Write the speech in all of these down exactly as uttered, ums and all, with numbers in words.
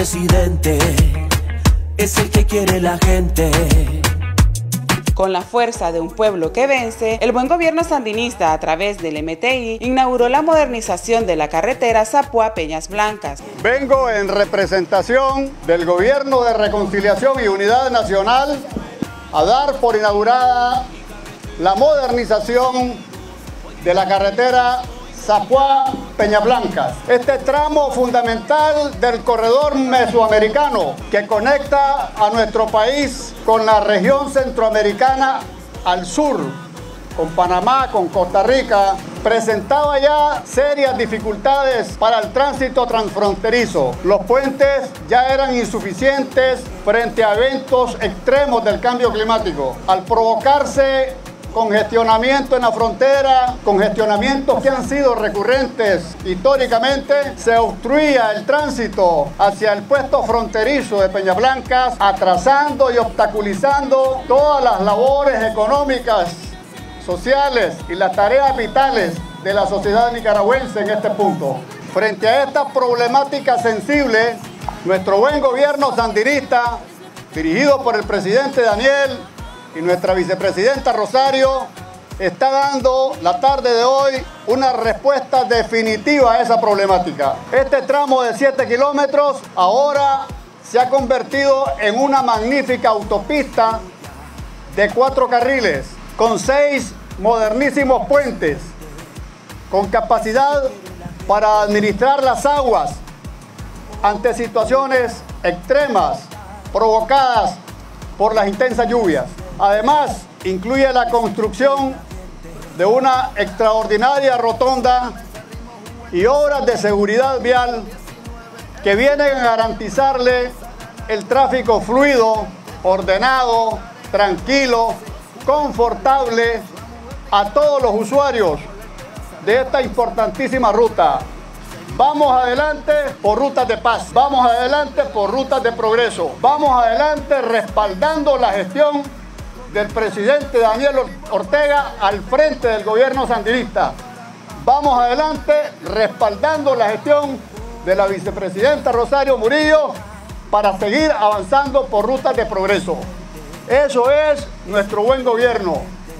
presidente es el que quiere la gente. Con la fuerza de un pueblo que vence, el buen gobierno sandinista a través del M T I inauguró la modernización de la carretera Zapua-Peñas Blancas. Vengo en representación del Gobierno de Reconciliación y Unidad Nacional a dar por inaugurada la modernización de la carretera Zapua-Peñas Blancas. Este tramo fundamental del corredor mesoamericano que conecta a nuestro país con la región centroamericana al sur, con Panamá, con Costa Rica, presentaba ya serias dificultades para el tránsito transfronterizo. Los puentes ya eran insuficientes frente a eventos extremos del cambio climático. Al provocarse congestionamiento en la frontera, congestionamientos que han sido recurrentes históricamente, se obstruía el tránsito hacia el puesto fronterizo de Peñas Blancas, atrasando y obstaculizando todas las labores económicas, sociales y las tareas vitales de la sociedad nicaragüense en este punto. Frente a esta problemática sensible, nuestro buen gobierno sandinista, dirigido por el presidente Daniel y nuestra vicepresidenta Rosario, está dando la tarde de hoy una respuesta definitiva a esa problemática. Este tramo de siete kilómetros ahora se ha convertido en una magnífica autopista de cuatro carriles, con seis modernísimos puentes, con capacidad para administrar las aguas ante situaciones extremas provocadas por las intensas lluvias. Además, incluye la construcción de una extraordinaria rotonda y obras de seguridad vial que vienen a garantizarle el tráfico fluido, ordenado, tranquilo, confortable a todos los usuarios de esta importantísima ruta. Vamos adelante por rutas de paz, vamos adelante por rutas de progreso, vamos adelante respaldando la gestión del presidente Daniel Ortega al frente del gobierno sandinista. Vamos adelante respaldando la gestión de la vicepresidenta Rosario Murillo para seguir avanzando por rutas de progreso. Eso es nuestro buen gobierno.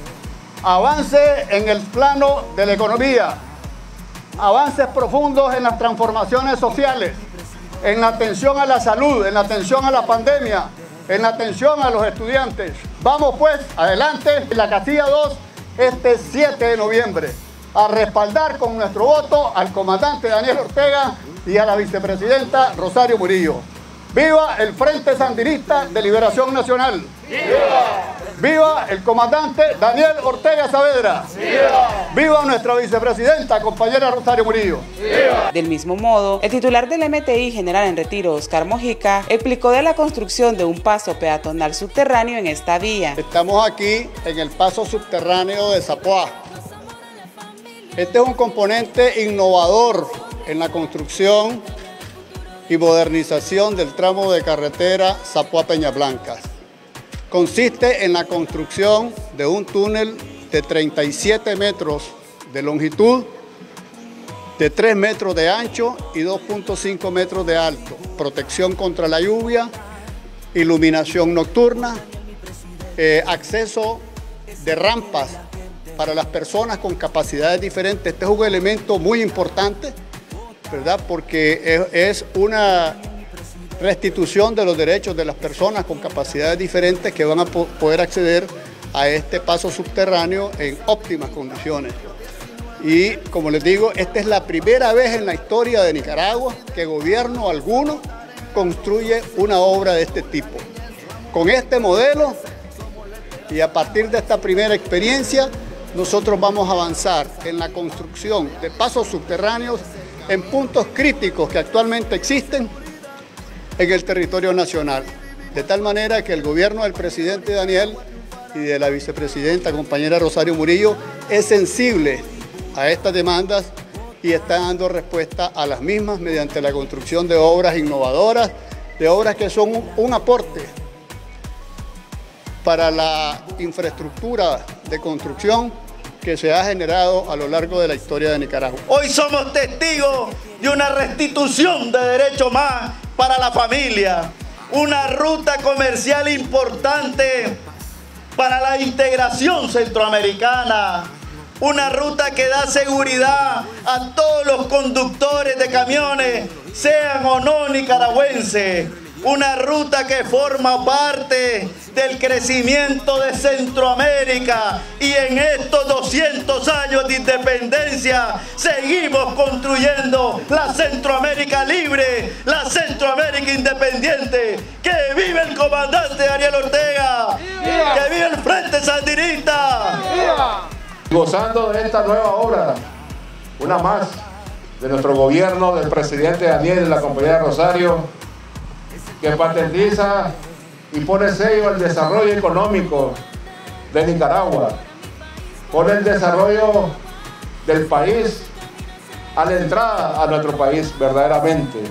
Avance en el plano de la economía, avances profundos en las transformaciones sociales, en la atención a la salud, en la atención a la pandemia, en la atención a los estudiantes. Vamos pues adelante en la casilla dos este siete de noviembre a respaldar con nuestro voto al comandante Daniel Ortega y a la vicepresidenta Rosario Murillo. ¡Viva el Frente Sandinista de Liberación Nacional! ¡Viva! ¡Viva el comandante Daniel Ortega Saavedra! ¡Viva! ¡Viva nuestra vicepresidenta, compañera Rosario Murillo! ¡Viva! Del mismo modo, el titular del M T I General en Retiro, Oscar Mojica, explicó de la construcción de un paso peatonal subterráneo en esta vía. Estamos aquí en el paso subterráneo de Zapua. Este es un componente innovador en la construcción y modernización del tramo de carretera Zapua-Peñas Blancas. Consiste en la construcción de un túnel de treinta y siete metros de longitud, de tres metros de ancho y dos punto cinco metros de alto, protección contra la lluvia, iluminación nocturna, eh, acceso de rampas para las personas con capacidades diferentes. Este es un elemento muy importante, ¿verdad? Porque es una restitución de los derechos de las personas con capacidades diferentes que van a poder acceder a este paso subterráneo en óptimas condiciones. Y como les digo, esta es la primera vez en la historia de Nicaragua que gobierno alguno construye una obra de este tipo. Con este modelo y a partir de esta primera experiencia, nosotros vamos a avanzar en la construcción de pasos subterráneos en puntos críticos que actualmente existen en el territorio nacional, de tal manera que el gobierno del presidente Daniel y de la vicepresidenta compañera Rosario Murillo es sensible a estas demandas y está dando respuesta a las mismas mediante la construcción de obras innovadoras, de obras que son un, un aporte para la infraestructura de construcción que se ha generado a lo largo de la historia de Nicaragua. Hoy somos testigos de una restitución de derechos más para la familia, una ruta comercial importante para la integración centroamericana, una ruta que da seguridad a todos los conductores de camiones, sean o no nicaragüenses, una ruta que forma parte del crecimiento de Centroamérica, y en estos doscientos años de independencia seguimos construyendo la Centroamérica libre, la Centroamérica independiente. ¡Que vive el comandante Daniel Ortega! ¡Viva! ¡Que vive el Frente Sandinista! ¡Viva! Gozando de esta nueva obra, una más de nuestro gobierno, del presidente Daniel y de la compañera Rosario, que patentiza y pone sello al desarrollo económico de Nicaragua, pone el desarrollo del país a la entrada a nuestro país verdaderamente.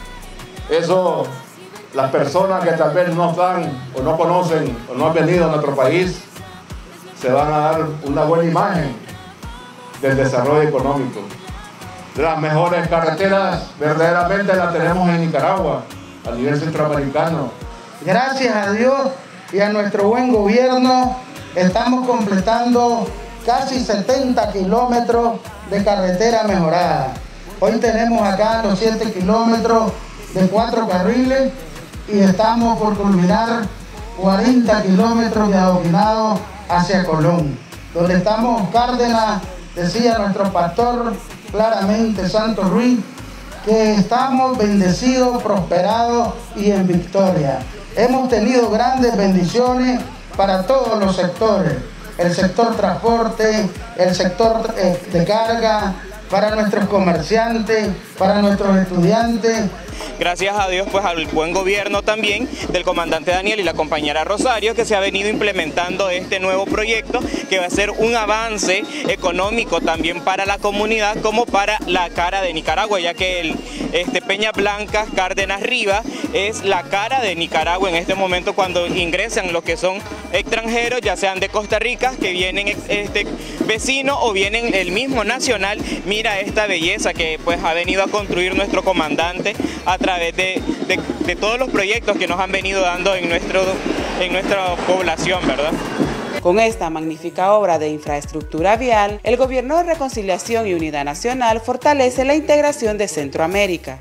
Eso, las personas que tal vez no están o no conocen o no han venido a nuestro país, se van a dar una buena imagen del desarrollo económico. Las mejores carreteras verdaderamente las tenemos en Nicaragua, a nivel centroamericano. Gracias a Dios y a nuestro buen gobierno, estamos completando casi setenta kilómetros de carretera mejorada. Hoy tenemos acá los siete kilómetros de cuatro carriles y estamos por culminar cuarenta kilómetros de adoquinado hacia Colón, donde estamos Cárdenas, decía nuestro pastor claramente Santo Ruiz, que estamos bendecidos, prosperados y en victoria. Hemos tenido grandes bendiciones para todos los sectores, el sector transporte, el sector de carga, para nuestros comerciantes, para nuestros estudiantes. Gracias a Dios, pues al buen gobierno también del comandante Daniel y la compañera Rosario, que se ha venido implementando este nuevo proyecto que va a ser un avance económico también para la comunidad como para la cara de Nicaragua, ya que el, este, Peñas Blancas, Cárdenas Rivas es la cara de Nicaragua en este momento cuando ingresan los que son extranjeros, ya sean de Costa Rica, que vienen este, vecinos o vienen el mismo nacional. Mira esta belleza que pues ha venido a construir nuestro comandante a través de, de, de todos los proyectos que nos han venido dando en, nuestro, en nuestra población, ¿verdad? Con esta magnífica obra de infraestructura vial, el Gobierno de Reconciliación y Unidad Nacional fortalece la integración de Centroamérica.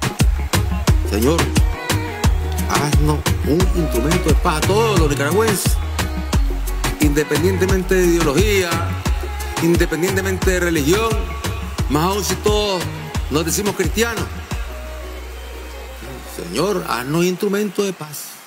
Señor, haznos un instrumento de paz a todos los nicaragüenses, independientemente de ideología, independientemente de religión, más aún si todos nos decimos cristianos. Señor, haznos instrumento de paz.